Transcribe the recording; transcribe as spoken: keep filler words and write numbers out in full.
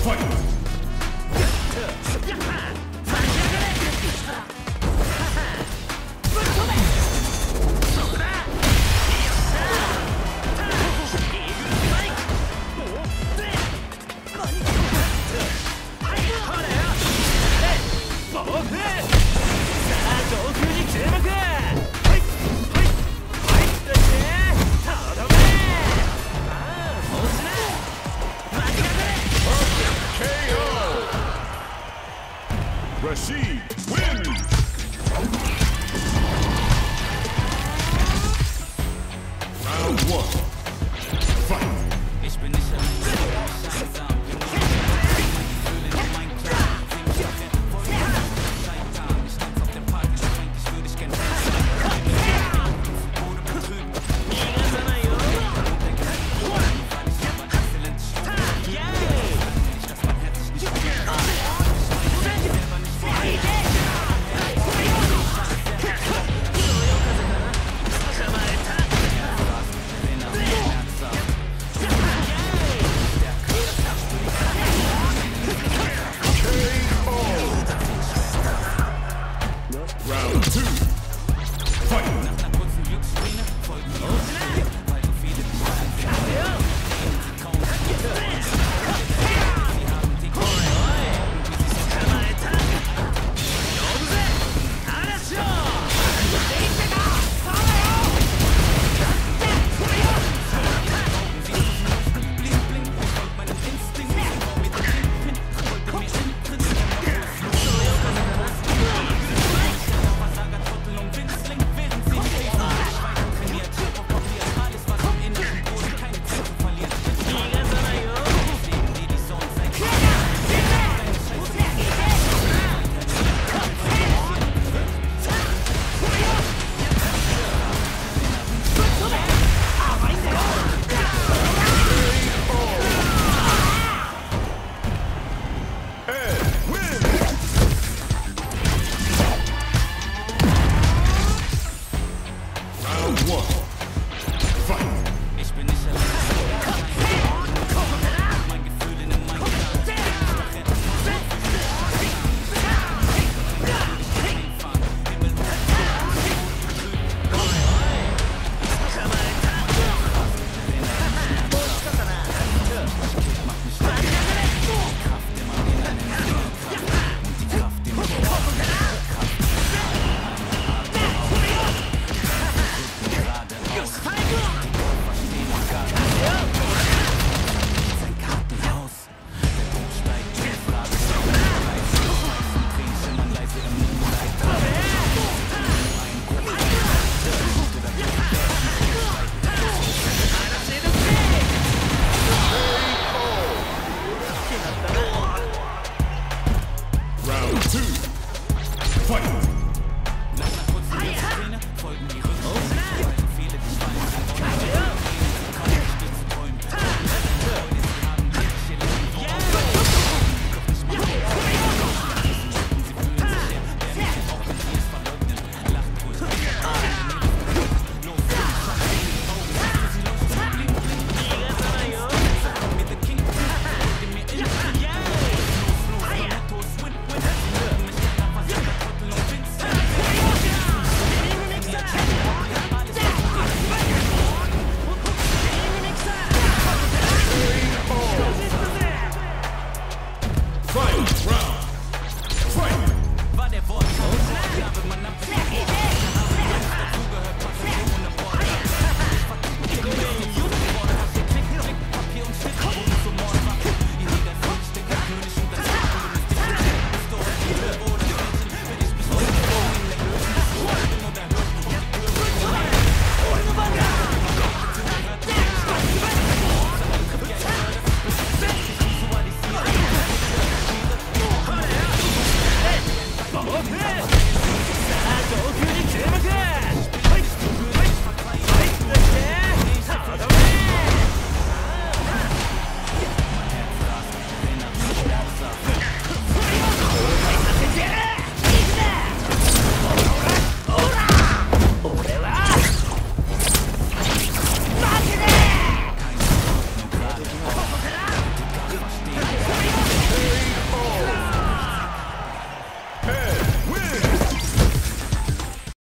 Rashid wins! Round one. Fight! Ich bin nicht allein, ich bin einsam. Bin nur Gefühle in mein Klar. Sing ich auf den Vollmond, Scheitan. Ich tanz auf der Party, spring, ich würde dich gern tanzen. Ohne betrügen. Weil ich immer exzellent spiele. Ich lass mein Herz sich nicht verlieren. Round two. Fight! Nach einer kurzen Glückssträhne folgen die Ausschläge, weil so viele dich fallen. Sie kaum Sie haben die Round two. Fight! Nach einer kurzen Glückssträhne folgen die Rückschläge, weil so viele dich fallen. Kaum stützt Träume. Freunde, sie haben wirklich ihr Leben voraus. Doch nicht mal sie fühlen sich her, wer mich auch wenn sie es verleugnen. Lacht ruhig, los, schau in die Augen, lass sie leuchten, bling, bling. Komm mit dem King, gib mir in, los, los, Nettos, win, win. Mich keiner versagt, Trottel und Vincent. Fight! Round! Fight! War der Wortkampf, Aufgabe, man abwägt.